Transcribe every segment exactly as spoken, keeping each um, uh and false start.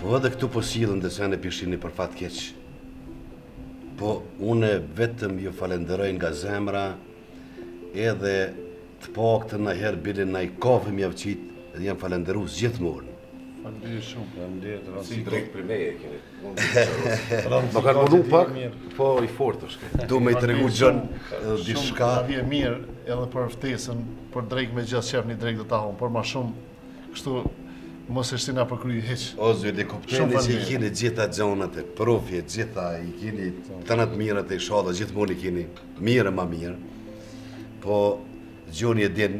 Po edhe këtu po sillen desene pishini për fat keq. Po unë vetëm ju falenderoj nga zemra edhe të paktën në herë bile në i kafe mjavqit edhe jam falenderues gjithmonë. Faleminderit shumë. Faleminderit. Si drejt për me e keni. Më kanë mundu pak, po i fort është. Du me i tregu gjën edhe diçka. Shumë vje mirë edhe për ftesën, për drejk me gjithë qef një drejk do ta hon, por ma shumë kështu mos e shtina për kry heq. O zëli kopteni që i kini gjitha gjonat e profje, gjitha i kini të nëtë mirët e shala, gjithmonë i kini mirë ma mirë. Po gjoni e din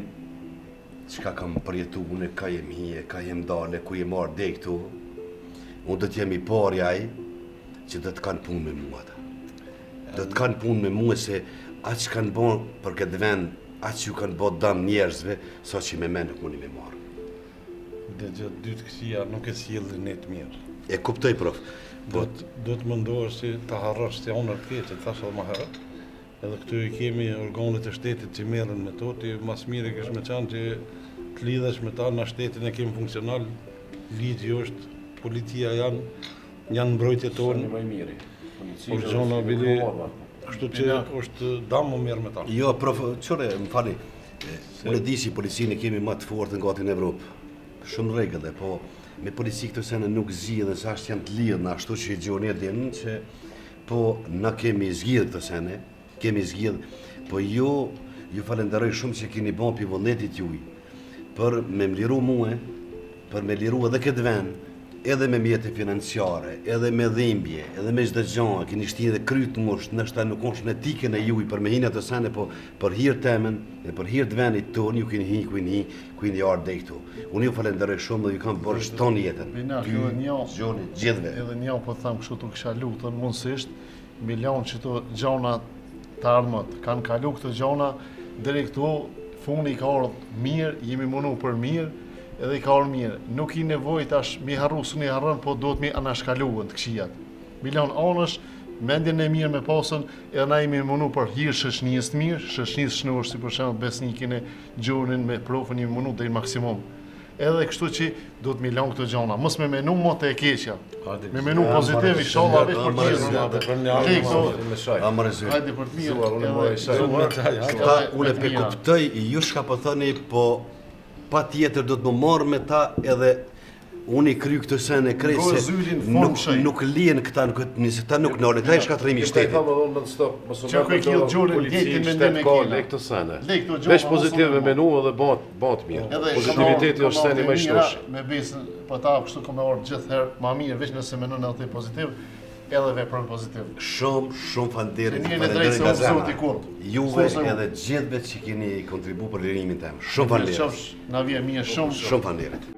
qka kam përjetu une, ka jem hije, ka jem dale, ku jem marrë dhe këtu. Unë do t'jem i pari aj që do t'kanë punë me mua ta. Do t'kanë punë me mua se atë që kanë bon për këtë vend, atë që ju kanë bo dam njerëzve, sa që me me nuk mundi me marrë. Dhe gjatë dytë kësia nuk e sjellë ne të mirë. E kuptoj, prof. Do të mundohesh si të harrosh të honor të keqe, thash edhe më herët. Edhe këtu i kemi organet e shtetit që merren me to, ti mas mire kesh me qanë që të lidhesh me ta në shtetin e kemi funksional, ligji është, policia janë, janë mbrojtje tonë. Më mirë. Është zona bili, kështu që është damë më mirë me ta. Jo, prof, qëre, më fali, unë e di si policinë kemi më të fortë nga në Evropë. Shumë rregull, po me polici këto sene nuk zgjidhen se ashtë janë të lidhë, ashtu që i gjoni e dinë që po na kemi zgjidhë këto sene, kemi zgjidhë, po ju, ju falenderoj shumë që keni bon për vullnetit juj, për me më liru muë, për me liru edhe këtë vend, edhe me mjetë financiare, edhe me dhimbje, edhe me çdo gjë, keni shtinë edhe kryt ngusht, nështë nuk është në etikën e juj për me hinë ato sene, po për hir temën, e për hir të vendit tonë, ju keni hi, ku hi, ku hi ardë dhe këtu. Unë ju falenderoj shumë dhe ju kam bërë shton jetën. Binak, edhe një, Gjoni, gjithve. edhe një po thamë kështu të kësha lutën, mundësisht, milion që të gjona të armët kanë kalu këto gjona, deri këtu, funi ka ardhë mirë, jemi mundu për mirë, edhe i ka orë mirë. Nuk i nevoj tash mi harru, su një harrën, po do të mi anashkaluën të këshijat. Milion anësh, mendjen e mirë me pasën, edhe na imi mundu për hirë shëshnijës të mirë, shëshnijës shnuar, si për shemë besnikin e gjonin me profën i mundu dhe i maksimum. Edhe kështu që do të milion këto gjona. Mos me menu mo të e keqja. Me menu pozitiv, i sholla veç për tjirë. Hajde për të mirë. Unë e pe kuptoj, ju shka po thëni, po pa tjetër do të më marrë me ta edhe unë i kry këtë sene krej se nuk lijen këta në këtë njëse, ta nuk nërën, ta e shkatrimi shtetit. Që kërë kjellë gjurën, djetin me ndime kjellë. Lek të sene. Vesh pozitiv me menu edhe batë mirë. Pozitiviteti është seni më i shtush. Me besën, po ta kështu këmë orë gjithë herë ma mirë, veç nëse menu në të pozitiv, edhe veprën pozitiv. Shumë, shumë falenderit. Njërë në drejtë se unë zoti kur. Juve edhe gjithve që keni kontribu për lirimin tem. Shumë falenderit. Na vje mirë shumë. Shumë falenderit.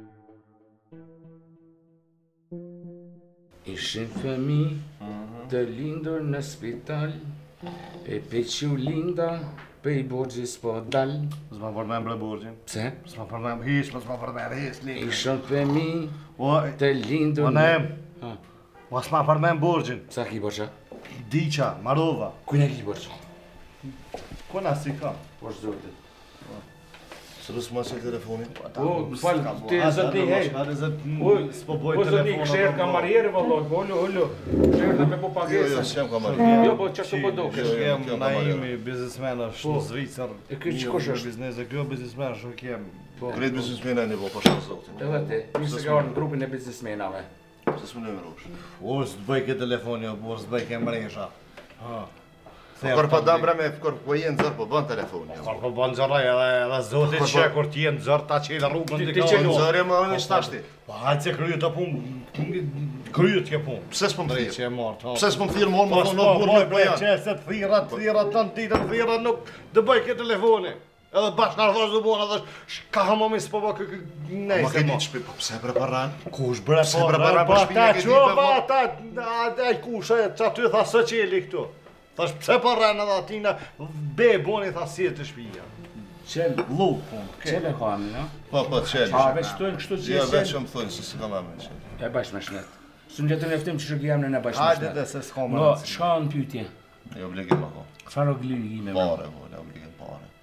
Ishin fëmi të lindur në spital, e peqiu linda pe i borgjis po dal. S'ma përmem bre borgjin. Pse? S'ma përmem hish, s'ma përmem hish. Ishin fëmi të lindur në... O Ma s'ma përmem borgjin. Sa ki borgja? Diqa, Marova. Kujna ki borgja? Kuna si ka? Po shzotit. Së rësë ma qëllë telefonin? Po, më falë, të e zëti, hej. S'po boj Po zëti, kësherë kamarjeri, vëlloj, ollu, ollu. Kësherë dhe me po pagesën. Jo, jo, s'jem kamarjeri. Jo, po qështë po do kështë. Jem naimi biznesmen është në Zvicër. E kështë që kush është? Biznes, e kjo biznesmen është kem. Kretë biznesmena një bo, pasha zotin. Edhe ti, mi se ka orë në grupin e biznesmenave. Se s'më në më rosh. O, s'bëj ke telefoni, o, s'bëj ke mresha. Kër pa dam bre me kër po jenë zërë, po bën telefoni. Kër po bën zërë, edhe zotit që kur t'jenë zërë, ta qelë rrugën t'i ka. Ti që zërë më në shtashti. Pa hajtë se kryet të punë, kryet ke punë. Pse s'po më thirë? Që e martë. Pse s'po më thirë më më thonë në burë në bëjanë? Që se të thirat, thirat, të në ditë, thirat, nuk dë bëj ke telefoni. Edhe bashkë në thosh dë buona, dhe ka hamomi s'po bë kë nejse. Ma ke një qëpi, po pse bre paran? Kush bre Pse bre paran për shpinja ke di për mo? Ta kush e që aty tha së qeli këtu. Thash pse paran edhe atina, be boni tha si e të shpinja. Qel, Luk, pun. qel e ka amin, no? Po, po, qeli. A, veç tojnë kështu që Jo, jesë veç që më thonë, se si kam amin qeli. e bash me shnet. Së në gjëtën eftim që shërgi jam në në bash me Hajde shnet. dhe se s'ka më No, rëndësi. shka në pytje. E obligim ako. Qëfar obligime me? Pare, vole, obligim pare.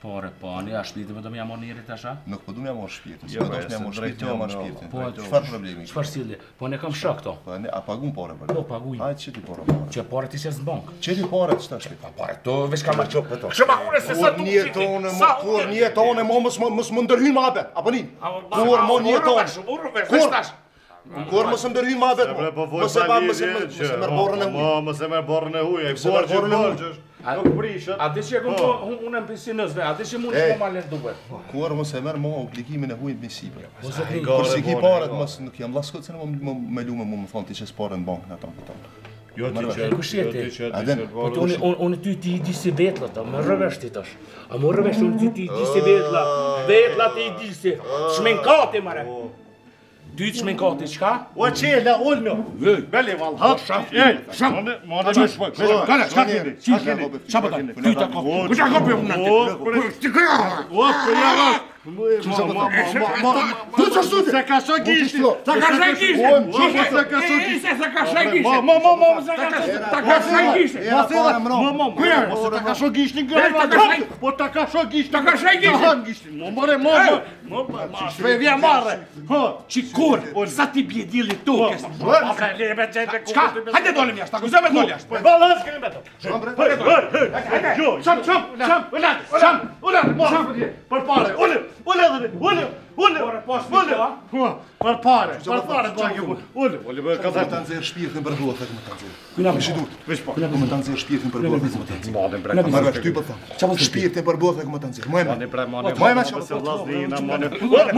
Pore, po, ani a shpirtin do më jamon njëri tash a? Nuk po du më jamon shpirtin. Jo, Jo, do të më jamon shpirtin, jo më shpirtin. Po, çfarë problemi? Çfarë sjellje? Po ne kam shok këto. Po ne a pagun pore për. Po, paguaj. Hajt çeti pore. pore. Që pore ti s'es në bank. Çeti pore ç'ta shpirtin. Pa pore, to veç kam marrë çop Beto. Kështu ma ure se sa Kur një tonë, mo, kur një tonë, mo mos mos më ndërhyn më atë, apo nin? Kur mo një tonë. Kur? Kur mos më ndërhyn më atë. Mos e bëm, mos e mos e merr borrën e huaj. Mos e merr borrën e huaj, ai Mos e merr borrën e huaj. borxhësh. Nuk prishët. A di që e kom unë në pensionës ve, a di që mund të më lën duhet. Kur mos e merr mo obligimin e huaj me sipër. Mos e di. Kur si ki parat mos nuk jam llaskut se më më lumë më më thon ti që sporën në bankën ato këto. Jo ti që Kush je ti? Adem, Po ti unë unë ty ti di si vetlla, ta më rrëvesh ti tash. A më rrëvesh unë ty ti di si vetlla. Vetlla ti di si. Shmenkati mare. Ty të shmenkati çka? O çela, ulmë. Bele vall. Ha shaf. Ej, shaf. Mo ne më shpoj. Kana, çka keni? Çi keni? Çfarë bën? Ty ta kop. Ku ta kopë unë atë? Ti ka. O, po ja va. Mo mo mo mo. Tu çfarë sot? Sa ka sa gishti. Sa ka sa gishti. Sa ka sa gishti. Sa ka sa gishti. Mo mo mo mo sa ka sa ka sa gishti. Mo mo. Ku ja? Sa ka sa gishti gjë. Po ta ka sa gishti. Ta ka sa gishti. Mo more mo mo. Mo ma shpe via marre. Ho, Kur? Sa ti bie dilli tokës? Çka? Hajde dolim jashtë, akuzove dol jashtë. Balans kemi beto. Hajde. Jo, çam çam çam. Ula, çam. Ula, çam. Për parë. Ula, ula, ula. Ula. Ula. Po, për parë. Për parë çka. Ula. Ula bëj ka ta nxjerr shpirtin për burrë tek më ta nxjerr. Kujna më Shidur, veç po. Kujna më ta nxjerr shpirtin për burrë tek më ta nxjerr. Modën brek. Marrë ty po thon. Shpirtin për burrë tek më ta nxjerr. Mojë. Modën brek, modën. Mojë më Se vllaznia, modën.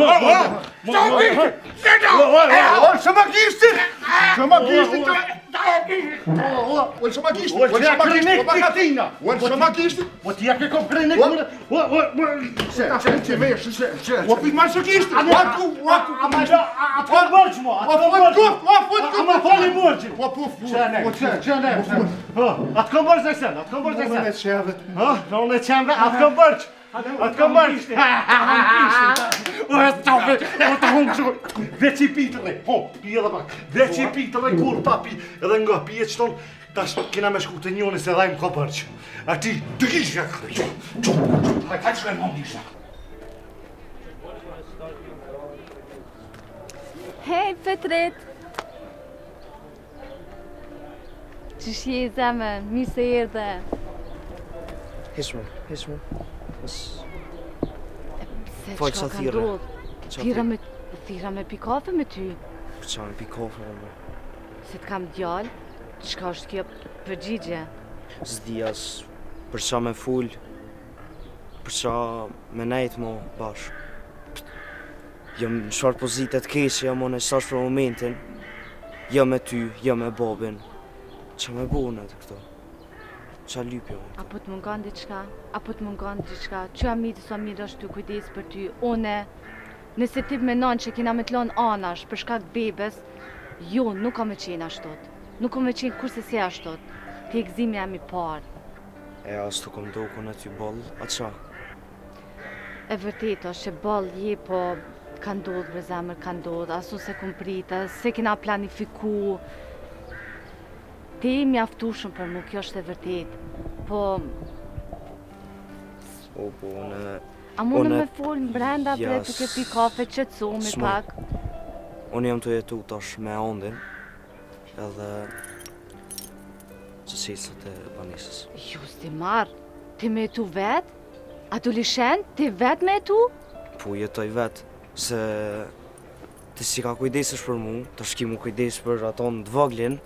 Çama gishti. Çama gishti. Ol çama gishti. Ol çama gishti. Bakatina. Ol çama gishti. Po ti ja ke komprenik. O, o, Se, çe çe vesh, se, çe. o pi marrë gishti. Wa ku, wa ku, Ama atë borç mo, wa atë fut borç. kuf, wa fut kuf. Ama fali borçin. Wa puf. Çene, O çe, çene. Ha, atë kam borç sen, atë kam borç Ne sen. çeve. Ha, non e çembe, atë kam borç. Atë kam borç. O stop, o ta hungjoj. Veç i pitëlle. Po, pi edhe pak. Veç i pitëlle kur papi, edhe nga pije çton. Tash kena me shku të njoni se dhajmë ka borç. A ti të kisha. Hajde shkoj më ndisha. Hej Petrit! Qysh je zemën, mirë se erdhe. Hishme, hishme. Mos Se Fol çka sa ka thirrë. ndodh? Qa Thira thirrë? me thira me pi kafe me ty. për çfarë pi kafe më. Se të kam djalë, çka është kjo përgjigje? S'dias për çfarë me ful. Për çfarë me nejt mo bash. Jam në çfarë pozite të keqe jam unë sa për momentin. Jo me ty, jo me babin. Qa me bune të këto? Qa lypja unë? Apo të mungon diçka? Apo të mungon diçka? Që amiti sa mirë është të kujdes për ty? Une, nëse ti menon që kina me të lonë anash për shkak bebes, jo, nuk ka me qenë ashtot. Nuk ka me qenë kurse si ashtot. Ti egzimi jam i parë. E as të kom doku në ty boll, a qa? E vërtet është që ball je, po ka ndodhë për zemër, ka ndodhë, asu se kom prita, se kina planifiku. Ti i mjaftushëm për mu, kjo është e vërtet. Po, O, po, unë... a mundë Unë- me folë në brenda për e Jas- të këpi kafe që të sumi S'moj. pak? Unë jam të jetu tash me ondin, edhe që qesët e banisës. Ju s'ti marë, ti me tu vetë? Adolescent, ti vetë me tu? Po jetoj vetë, se ti si ka kujdesesh për mu, të shki mu kujdes për aton të voglin,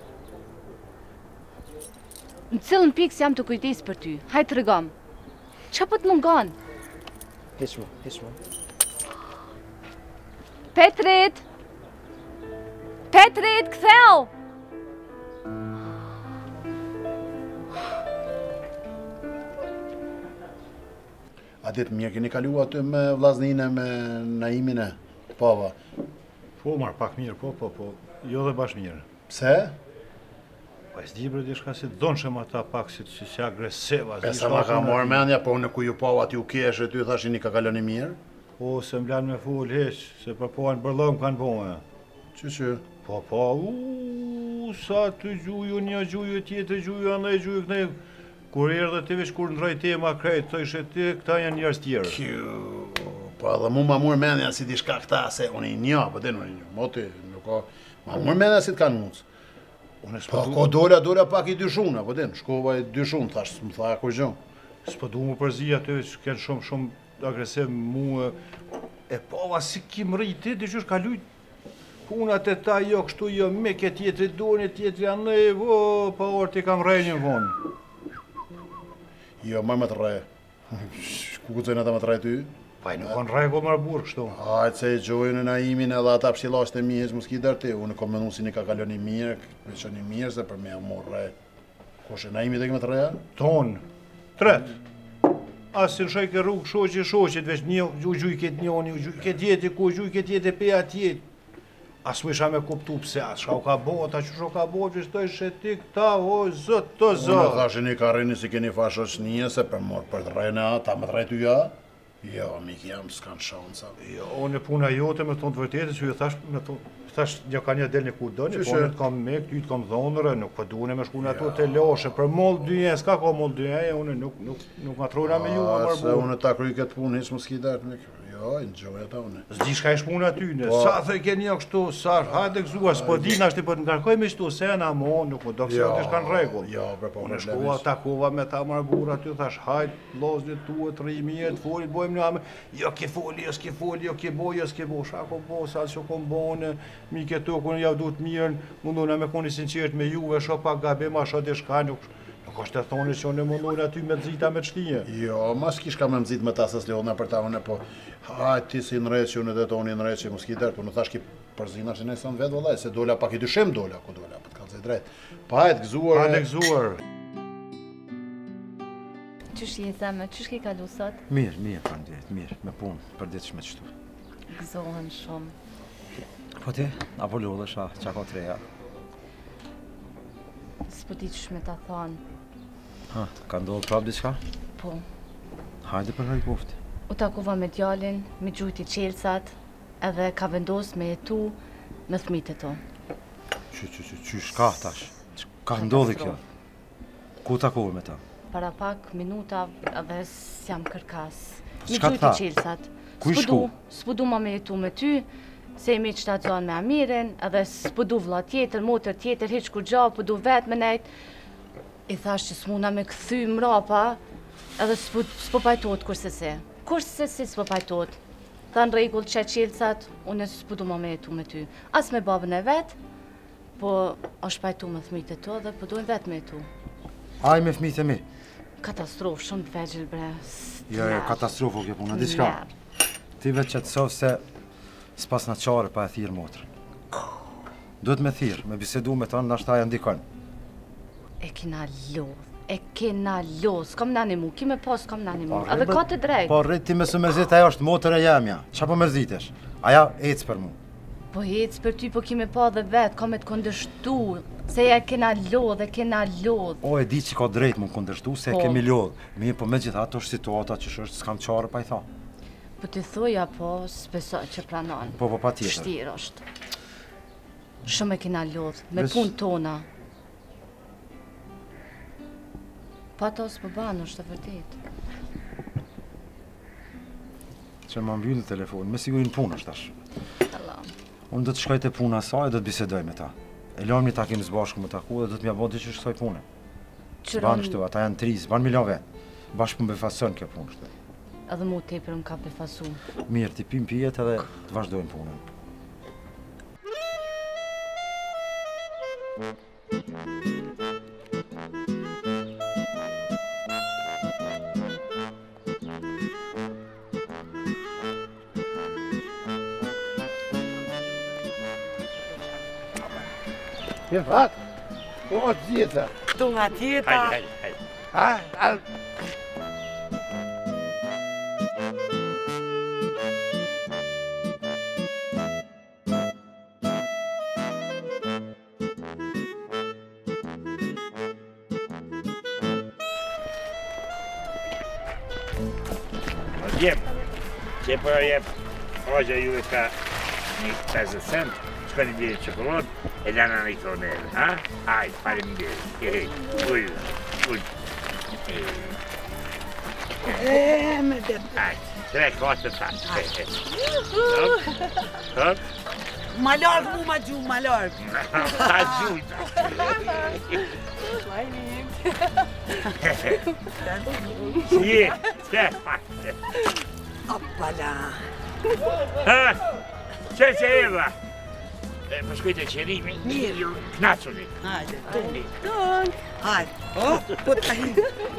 Në cilën pikës jam të kujdes për ty, hajtë të regam. Qa po të mungon? heqme, heqme. Petrit! Petrit, ktheu! A ditë mirë, keni kalu aty me vllazninë me Naimin e pava. Po, marr pak mirë, po, po, po. Jo dhe bash mirë. Pse? Po e s'di bre diçka si donshëm ata pak si si si agresiva. E sa ma ka marrë mendja, po në ku ju pava ti u kesh e ty thashini ka kaloni mirë? Po, se m'lan me fol heq, se për po në bërllëm kanë boja. Që që? Po, po, u sa të gjuju, një gjuju, tjetër gjuju, andaj gjuju, kënej... Kur erdhe ti veç kur ndroj tema krejt, të ishe ti, këta janë njerëz tjerë. Po edhe mu ma mur mendja si di shka këta, se unë i një, po den unë i një, moti, nuk ka, ma mur mendja si t'kanë mundës. Po ko dola, dola pak i dyshuna, po den, shkova i dyshun, thash, më tha kur gjën. S'po du mu përzi aty, që kënë shumë, shumë agresiv mu, e pova si kim rrit ti, di qysh ka lujt. Punat e ta jo, kështu jo, me ke tjetri doni, tjetri anej, vo, pa orë ti kam rejnjën vonë. Jo, ma me të rej. Ku ku cojnë ata me të rej ty? Pa i nuk kanë rej ko mërë burë kështu. Hajtë se i gjojnë në naimin edhe ata pështilasht e mihes më s'ki dërti. Unë kom menu si një ka kalon i mirë, veç një mirë se për me e morë rej. Koshe naimi dhe këme të reja? Tonë, tret. Asë në shaj ke rrugë shoqi shoqit, veç një u gjuj këtë njoni, u gjuj këtë jeti ku, u gjuj këtë jeti pe atjet. Asë më isha me kuptu pëse, asë shka u ka bo, ta që shka u ka bo, që shtoj sheti këta, o, zët, të zët. Unë thashe një ka rejni si keni fashosh një, se për morë për të rejnë a, ta më të rejtu ja? Jo, mik jam, s'kan shansa. Jo, unë e puna jote me tonë të vërtetit, që ju thash, me tonë, thash një ka një del një ku do, një po në të kam me, këtë të kam dhonërë, nuk për dune me shku në ato të loshe, për mollë dyje, s'ka ka mollë dyje, unë nuk, nuk, nuk ma trojna me ju, a se unë ta kryj këtë punë, hiç më s'ki dert me kjo. Jo, i në gjoj ata une. Zdi shka ish punë aty në, sa thë ke një kështu, sa hajde këzua, s'po di në ashtë i për të ngarkoj me qëtu, se na mo, nuk më do kësë të shka në regull. Jo, për po në shkova, takova me ta marë burë aty, thash, hajtë, lozit tu, të rrimije, të folit, bojmë një ame, jo ke foli, jo s'ke foli, jo ke boj, jo s'ke bo, shka ko bo, sa që kom bone, mi ke to, kënë javë du të mirën, mundona me koni sinqert me juve, shok pak gabim, a shok shka, nuk Nuk është të thoni që unë mundon aty me të zita me të shtije. Jo, mas kish ka me më zit me ta se s'leona për ta unë, po hajt ti si në rejtë që unë dhe toni në rejtë që më s'ki dërtë, unë thash ki përzina që ne sa në vetë vëllaj, se dola pak i dyshem dola, ku dola, për të kalëzaj drejtë. Pa hajt gëzuar... Hajt gëzuar. Qysh je zemë, qysh ki kalu sot? Mirë, mirë, për ndirët, mirë, me punë, për ditë shme qëtu. Gëzohen shumë. Po ti, apo lullesh, a, qa ka treja? S'po di qysh me ta thonë. Ha, ka ndodhë prapë diçka? Po. Hajde për hajtë pofti. U takova me djalin, me gjujti qelsat, edhe ka vendos me jetu me thmit e to. Qy, qy, qy, qy, shka tash? Ka ndodhi kjo? Ku takove me ta? Para pak minuta edhe s'jam kërkas. Me Shka gjujti qelsat. Ku i shku? S'pudu ma me jetu me ty, se imi qëtacion me Amirin, edhe s'pudu vlla tjetër, motër tjetër, hiq kur gja, pudu vetë me nejt. I thash që s'muna me këthy mrapa, edhe s'po pajtot kurse se. Kurse se s'po pajtot. Tha në regull që qelcat, unë s'pudu ma me jetu me ty. As me babën e vetë, po është pajtu me thmit e to dhe po dojnë vetë me jetu. Aj me fmit e mi? Katastrofë, shumë të vegjil bre. Jo, jo, katastrofë o kjo puna, diçka. Ti vetë që të sovë se s'pas në qare pa e thirë motrë. Duhet me thirë, me bisedu me tonë, nashta janë dikon. E kina lodh, e kina lodh, s'kam nani mu, ki me pas s'kam nani mu, edhe ka të drejt. Po rrit ti me së mërzit, ajo është motër e jemja, qa po mërzitesh? Aja ecë për mu. Po ecë për ty, po ki me pa dhe vetë, ka me të kondështu, se e kina lodh, e kina lodh. O, e di që ka drejt më kondështu, se e kemi lodh. Mi, po me gjitha ato është situata që është s'kam qare pa i tha. Po të thoja, po s'besoj që pranon. Po, po, pa tjetër. Shtirë është. Shumë e kina lodh, me punë tona. Pa ta s'po banë, është të vërtet. Që më mbyllë telefon, me sigurin punë është tash. Unë do të shkoj të puna saj dhe do të bisedoj me ta. E lojmë një takim zbashku me taku dhe do të mja bo të që shkoj pune. Banë kështu, ata janë trizë, banë milion vetë. Bashkë më befason kjo punë kështu. Edhe mu tepër më ka befasu. Mirë, ti pim pijet edhe të vazhdojmë punën. Në fakt, o të zjetëa. Këtu nga tjeta. Hajde, hajde, hajde. Ha, al... Jep, që për jep, hoxha ju e ka një pesëdhjetë cent, shka një bjerë qokolot, e lana në i thonelë, ha? Hajde, parim bjerë, hej, ujë, ujë. E, me dhe. Hajde, tre, katër, fast. Hop. Ma largë mu ma gjumë, ma largë. Ta gjujtë. Si je, tre, fast. Oppala. Që që erdha? Po shkujte qërimi? Mirë. Knacuni. Hajde, toni. Ton. Hajde. O, po të hi.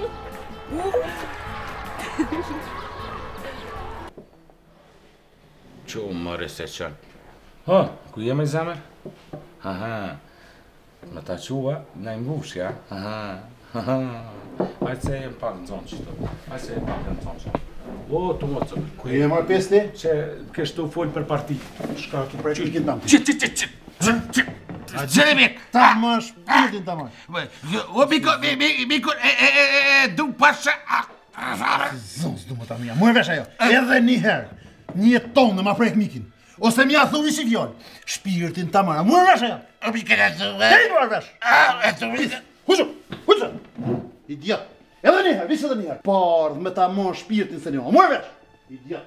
Qo, mëre se qënë. Ha, ku jemi zemër? Aha, me ta qua, në imbush, ja? Aha, aha. Ajtë se jem pak në zonë qëto. Ajtë se jem pak në zonë qëto. O, të më të... Ku je marrë pesti? Që kështu folë për parti. Shka ki prej kikin tam. Që, që, që, që, që, që, që, që, mik! Ta më shpirtin ta më. O, miko, miko, e, e, e, e, du pasha... Zons, du më ta mija, mu e vesh ajo. Edhe një herë, një tonë në ma prejk mikin. Ose mja thuri si vjoll. Shpirtin ta mëra, mu e vesh ajo. O, mike, e të... Hej, mu e vesh. E të... Hushu, hushu. Idiot. Edhe një herë, visë edhe një herë. Pardh me ta mon shpirtin se një, mu e vesh. Idiot.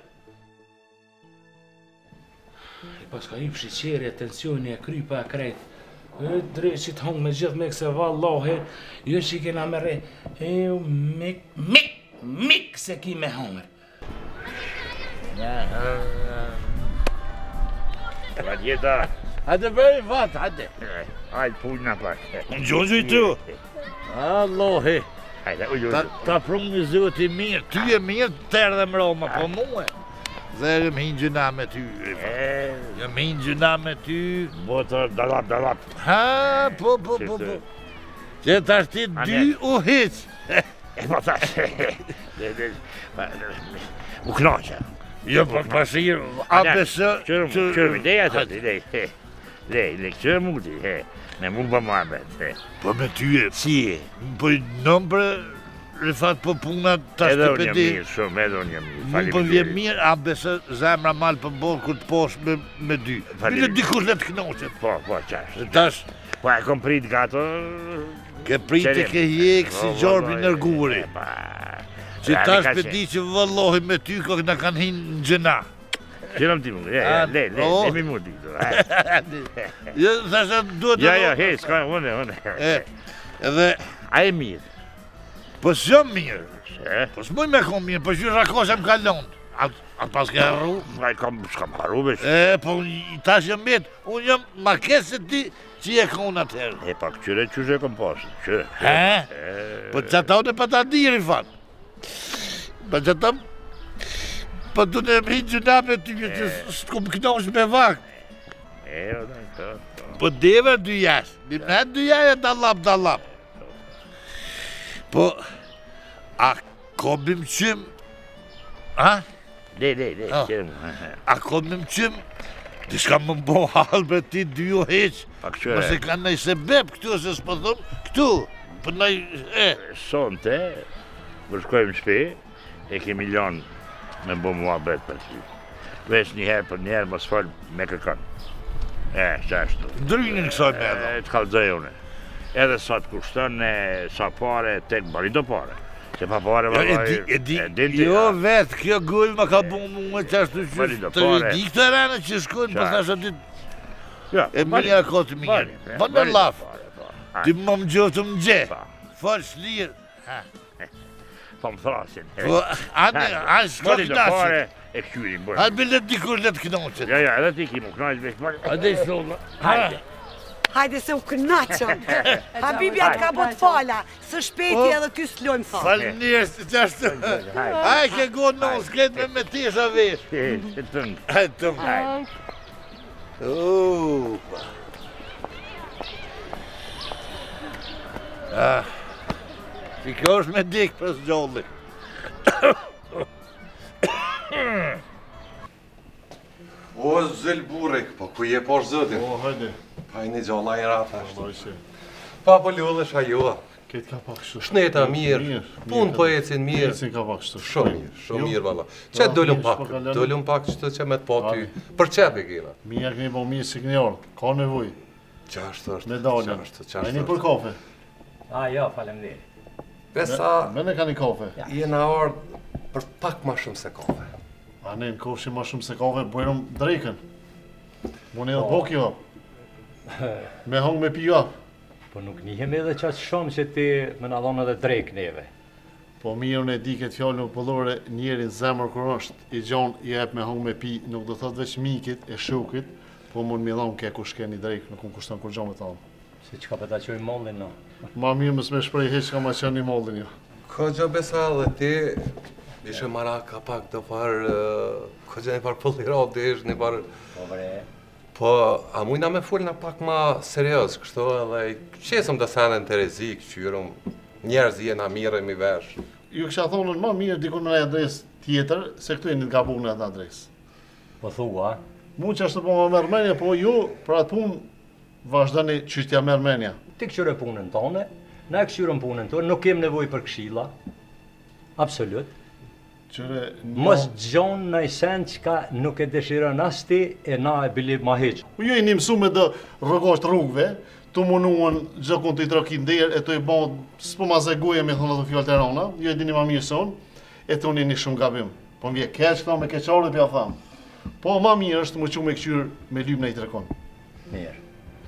Pas ka i pëshiqeri, tensioni e krypa e krejt. E dreqit hong me gjithë me këse vallahi, jo që i kena me re. E u mik, mik, mik se ki me hongër. Vad jeta. Hajde bëri vat, hajde. Hajde puna pak. Unë gjozhu i tu. Allahi. Hajde, u Ta, ta prunë një zoti mirë, ty e mirë të erdhe më Roma, po muë. Dhe jëm hinë gjëna me ty, jëm hinë gjëna me ty. Bota, dalap, dalap. Ha, po, po, po, po. Që ta shti dy u hiq. E po ta, u knoqa. Jo, po pasir, a besë... Qërëm, qërëm, ideja të të idej, he. Lej, lej, qërëm muti, he. Me mu pa muhabet, he. Po me ty e, si e, po i nëmbre, rifat po puna ta edhe shtipedi. unë jam mirë, shumë, edhe unë jam mirë. Mu po vje mirë, a besë zemra malë për borë kur të posh me, me dy. Mile dikur le të knoqet. Po, po, qash. Tash... Po e kom prit gato... Ke prit e ke jekë si gjorbi nërguri. Që tash për di që vëllohi me ty ko në kanë hinë në gjëna. Qërëm ti mundë, le, le, le, le mi mundi. Jo, thashe duhet... Ja, ja, hej, s'ka, une, une. Edhe... A e mirë? Po s'jom mirë. Po s'muj me kom mirë, po që rakosem kalon. Atë pas ke harru? A i kam, s'kam harru, besh. E, po tash jam betë, unë jam ma kesë se ti që je konë atërë. E, pa këqyre qyre kom pasë, qyre. He? Po që ta une pa ta diri fatë. Po që ta... Po du në më hinë gjuna me ty, që s'kom knosh me vakë. E, o, da, to, to. Po deve dy jashtë, një me dy jashtë e dalap, dalap. Po, a komim qym... Ha? Le, le, le, qërëm. A komim qym... Ti shka më mbo halë me ti dy o heq. Pa këqyre. Mëse ka nëj se bep këtu, se s'po thumë, këtu. Për nëj, e. Sonte, vërshkojmë shpe, e ke milion me mbo mua bet për ty. Vesh njëherë për njëherë mos falë me kërkan. E, qashtu. Ndrynin kësaj me edhe. E, të kalëzoj une. Edhe sa të kushtën, sa pare, tek bari do pare. Se pa pare, vëllaj, e di, jo vetë, kjo gull më ka bu mu që ashtu që të ridi këtë rene që shkojnë, për thasha ty... E mirë a kotë mirë. Po në lafë. Ti më më gjoftë më gje. Falë shlirë. Po më thrasin. Po, anë, anë s'ka knasit. E këqyrin bërë. Anë bile dikur le të knoqet. Ja, ja, edhe ti ki mu knaqet me shpërë. Ade i slolla. Hajde. Hajde se u knaqëm. Habibi atë ka bot fala, së shpeti edhe ky s'lojmë fa. Falë njërës të qashtë. Hajde ke godë në s'ket me me tisha vesh. E tëngë. Hajde tëngë. Hajde. Uuu. Si kjo është me dikë për s'gjolli. O, zëll burek, po ku je posh zëtin? O, hajde. Pa i një gjolla i rata ashtu. Pa po lullesh a jo. Ketë ka pak kështu. Shneta mirë, punë po ecin mirë. Ecin ka pak kështu. Shumë mirë, shumë mirë valla. Që dollum pak, dollum pak që që me të po ty. Për qep e kena? Mija këni po mirë si këni orë, ka nevoj. Qashtë është, Medalja. qashtë, qashtë A një për kafe? A, jo, falemderi. Besa... Me ne ka një kafe. Jena ardhë për pak ma shumë se kafe. A ne në kofshim ma shumë se kafe, bërëm drejken. Mune edhe po kjo. Me hong me pi jap. Po nuk njihemi edhe qatë shumë që ti me na dhonë edhe drejk neve. Po mirë në di këtë fjallë në pëllore njerin zemër kër është i gjonë i ep me hong me pi, nuk do thot veç mikit e shukit, po mund mi dhonë ke ku shkeni drejk, nuk unë kushton kur gjonë me thonë. Si që ka pëta qoj mollin no? Ma mirë mësë me shprej heq ka ma qënë një mollin jo. Ko gjo Besa dhe ti, ishe mara ka pak të farë, ko gjo një farë pëllirot, ishë një farë... Po bre... Po, a mujna me full në pak ma serios, kështu edhe qesëm të senen të rezik, qyrëm, njerëz jena mire mi vesh. Ju kësha thonën ma mirë dikun në adres tjetër, se këtu e një të gabu në atë adres. Po thua? Mu që është të po më mërmenja, po ju, për atë punë, vazhdani qështja mërmenja. Ti këshyre punën tone, na e këshyre punën tone, nuk kem nevoj për këshilla. Absolut. Qyre... Mos gjonë në i sen që ka nuk e dëshirën as ti e na e bilim ma heqë. Ju e një mësu me dë rëgosht rrugve, të munuan gjëkun të i trokin derë, e të i bon, s'po ma zeguje me thonë të fjallë të rona, ju e dini ma mirë sonë, e të unë një shumë gabim. Po më vje keq këta me keqarë dhe pja thamë. Po ma mirë është më që me këqyrë me lyb në i trekon. Mirë.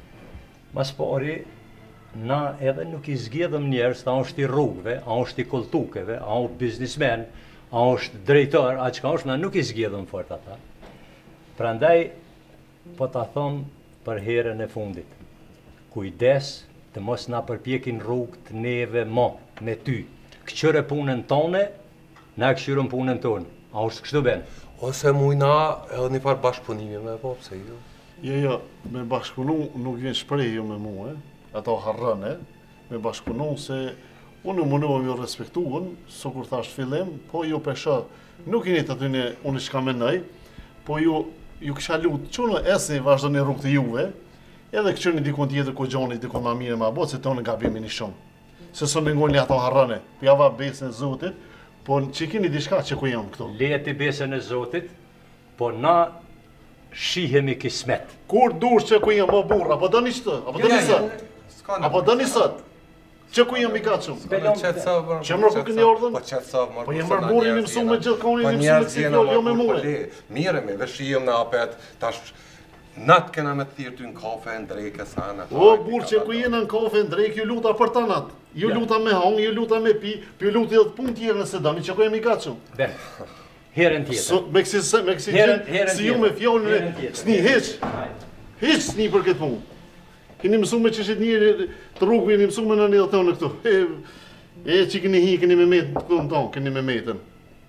Mas pori, na edhe nuk i zgjedhëm njerës, a është i rrugve, a është i kultukeve, a është biznismen, a është drejtor, a qka është, na nuk i zgjedhëm fort ata. Prandaj, po ta thomë për herën e fundit. Kujdes të mos na përpjekin rrugë të neve mo, me ty. Këqyre punën tone, na këqyrën punën tonë. A është kështu ben? Ose mujna edhe një farë bashkëpunimi me po, pse jo? Jo, jo, me bashkëpunu nuk vjen shprej jo me mu, e. Ato harrën, e. Me bashkëpunu se unë mundohem ju respektuën, so kur thash fillim, po ju pesha, nuk jeni të aty unë që ka menaj, po ju, ju kësha lutë, që në esni vazhdo një rrugë të juve, edhe këqër një dikon tjetër ku gjoni, dikon ma mire ma botë, se të në gabimi një shumë. Se së në ngoni ato harrëne, pjava besën e Zotit, po që kini diçka që ku jam këtu. Leti besën e Zotit, po na shihemi kismet. Kur dush që ku jam, o burra, apo do një qëtë, apo do një sët, apo do një sët. Që ku jam i ka shumë? Që më rëku këni ordën? Po qëtë sa, mërë. Po jem mërburin një mësu me gjithë koni, një mësu me kësi fjoll, jo me muhe. Mire me, vëshijëm në apet, tash, natë kena me të thirë ty në kafe, në drejke, sana. O, burë që ku jena në kafe, në drejke, ju luta për ta natë. Ju luta me hong, ju luta me pi, për ju luta edhe pun tjerë nëse dani, që ku jem i ka shumë. Ben, herën tjetër. Me kësi gjithë, si ju me fjollën, s'ni heq, heq s'ni për këtë punë. Keni mësu me që shqit njëri të rrugë, keni mësu me në një dhe tonë këtu. E që keni hi, keni me metën të këmë tonë, keni me metën.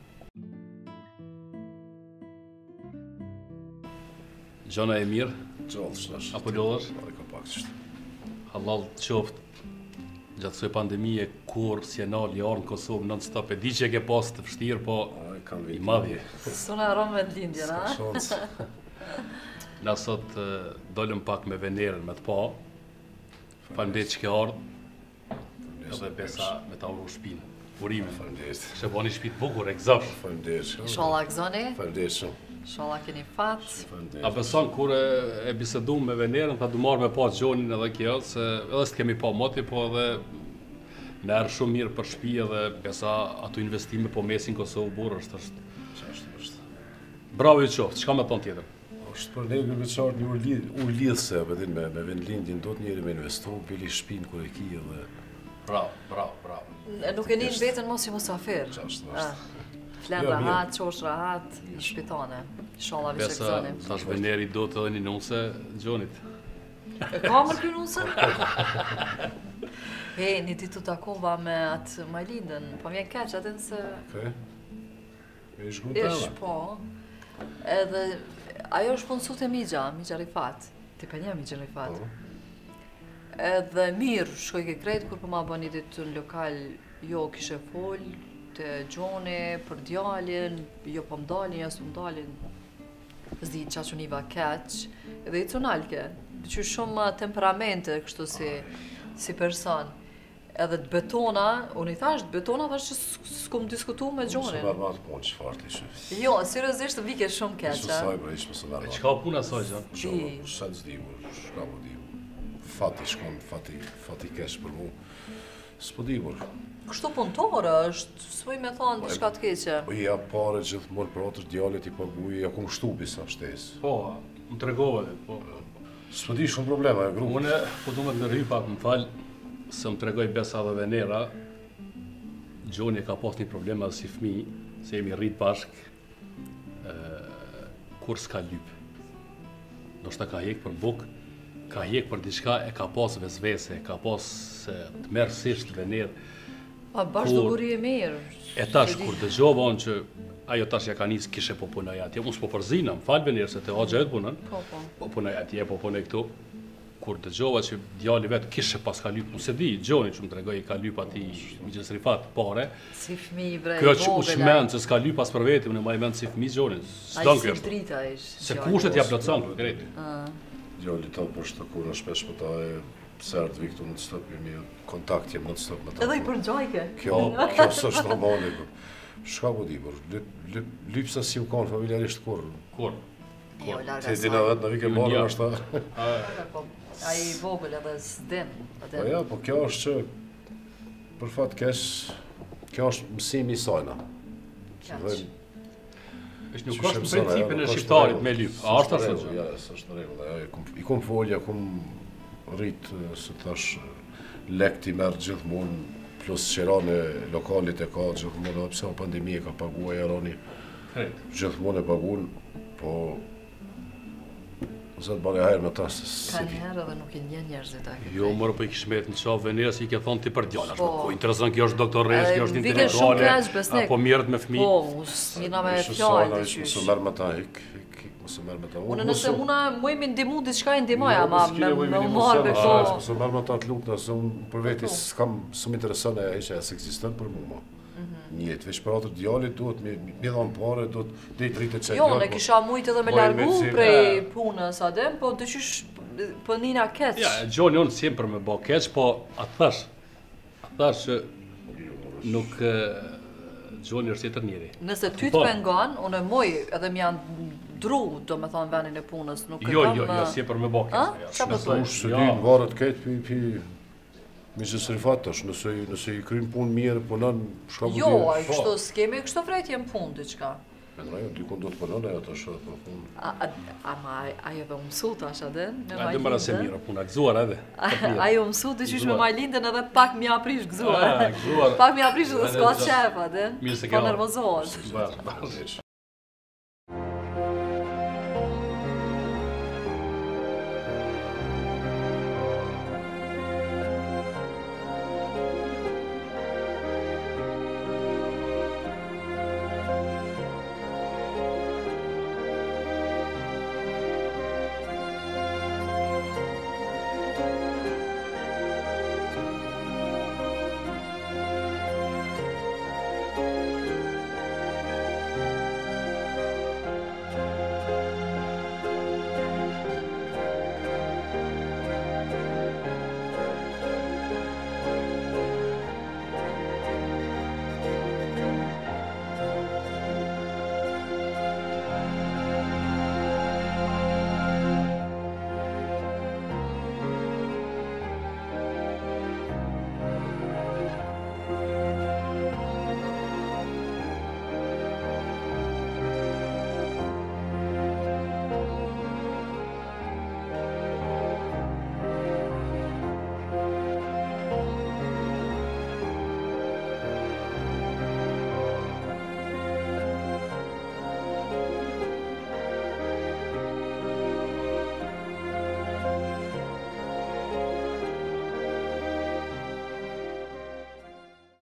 Gjona e mirë? Gjallë që është. Apo lodhër? Pare ka pak qështë. Halal të qoftë, gjatë kësoj pandemije, kur si e nalë i orë në Kosovë non stop, e di që e ke pas të fështirë, po i madhje. Suna romë me të lindje, na? Na sot dollëm pak me venerën me të pa, faleminderit që ke ardhë, edhe Besa me ta uru shpinë, urime. Faleminderit. Shë bo një shpitë bukur, e gëzash. Faleminderit. Inshallah gëzoni. Faleminderit shumë. Inshallah keni fatë. A beson, kur e bisedu me venerën, ta du marrë me pa gjonin edhe kjo, se edhe s'të kemi pa moti, po edhe në erë shumë mirë për shpi edhe Besa ato investime po mesin Kosovë burë është është. Bravo ju qoftë, qka me tonë tjetër? është për ne gërbeqarë një urlidhse, me vendlindin do të njeri me investu, bili shpinë kër e ki edhe... Bravo, bravo, bravo. Nuk e një vetën mos i musafir. Flen rahat, qosh rahat, shpitane. Shola vishë këzoni. Besa, tash veneri do të edhe një nuse gjonit. E ka mërë kjo nusën? He, një ditë të takova me atë Majlindën, po mjen keq atë nëse... Okej. E ishë gutela? Ishë, po. Edhe... Ajo është punësu të Migja, Migja Rifat. Ti për një Migja Rifat. Edhe mirë, shkoj ke krejtë, kur për ma bë një ditë në lokal, jo kishe fol, të gjone, për djallin, jo për mdalin, jo së mdalin. Zdi qa që një va keq, edhe i të nalke. Që shumë temperamente, kështu si, si person. Edhe të betona, unë i thash, të betona thash që s'kum diskutu me gjonin. Së mërë matë punë që fartë ishë. Jo, seriosisht të vike shumë keqa. Ishë saj, bre, ishë më së mërë matë. E qka puna saj, që? Shumë, sënë zdi, shka më di. Fati shkon, fati, fati kesh për mu. S'po di, por. Kështu punëtore është, s'poj me thonë diçka të keqe. Po i jap pare gjithmonë për atër djallit i paguaj, ja kum shtupi sa shtesë. Po, më tregove, po. S'po di shumë problema e grupit. Une, po du me të nërhy pak, më falë, se më tregoj Besa dhe Venera, Gjoni ka pas një problem edhe si fmi, se jemi rrit bashk, kur s'ka lyp. Do shta ka hek për buk, ka hek për diçka, e ka pas vezvese, e ka pas të merë sisht Vener. A bashkë do guri e mirë. E tash, kur dëgjova unë që ajo tash ja ka nisë kishe po punoj atje, unë s'po përzina, më falë Vener, se të hoxha edhe punën, Po, po. po punoj atje, po punoj këtu. Kur dëgjova që djali vetë kishe pas ka lyp, unë se di, Gjoni që më tregoj i ka lyp ati një gjësë rifat pare. Si fmi bre, Kjo që u shmenë që s'ka lyp pas për veti, unë ma i menë si fmi Gjoni. A i si drita ish. Se kushtet ja plotëson, konkret. Djalli ta për shtakura shpesh për ta e sert viktu në të stop, jemi kontakt jem në të stop me ta. Edhe i përgjajke. Kjo, kjo s'është normali. Shka po di, për, lypsa si u kanë familjarisht kur. Kur? Jo, larga Te dina vetë në vike marrë është ta. A i vogël edhe s'din. Po ja, po kjo është që, për fat kesh, kjo është mësimi i sajna. është nuk është në principin e shqiptarit me lyp, a është asë gjë? Ja, është në regull. I kom folja, kom rritë, se tash, lekt i merë gjithmonë, plus qerane lokalit e ka gjithmonë, edhe pse o pandemi e ka pagua e arani. Gjithmonë e pagun, po Zëtë bani hajrë me ta se... Ka njerë edhe nuk e një njerëzit a këtë. Jo, mërë po i kishmet në qafë Venera si i ke thonë ti për djalla. Po, interesant, kjo është doktores, kjo është intelektuale. Vike shumë kresh, besnik. Apo mirët me fmi. Po, s'jina me fjallë të qysh. Mësë mërë me ta, hik, hik, hik, mësë mërë me ta. Unë nëse una muj me ndimu diçka i ndimaja, ma me marrë me këto... Mësë mërë me ta të lukë, nëse unë për veti s'kam shumë interesant e ishe e se eksistent për mu. Njëtë, veç për atër djallit duhet me dhanë pare, duhet dhe i tritë që e Jo, ne kisha mujtë edhe me largu prej punës adem, po të qysh për nina keq. Ja, Gjoni unë s'jem për me bo keq, po atë thash, atë thash që nuk Gjoni është jetër njeri. Nëse ty të pengon, unë e muj edhe m'janë dru, do me thonë venin e punës, nuk e kam... Jo, jo, jo, s'jem për me bo keq. Qa për të? Ushë se dy në varët ketë pi... Mi se sërifat tash, nëse i krymë punë mirë, punën, shka bu Jo, a i kështu s'kemi kështu vrejt jem punë, diqka. E në rajon, dikon do të punën e ato shë për punë. Ama ajo dhe umësu tash, adin? A dhe mëra se mirë, puna gëzuar edhe. Ajo umësu të qysh me Majlindën edhe pak mi aprish gëzuar. Pak mi aprish edhe s'ka qef, adin? Po nervozohet.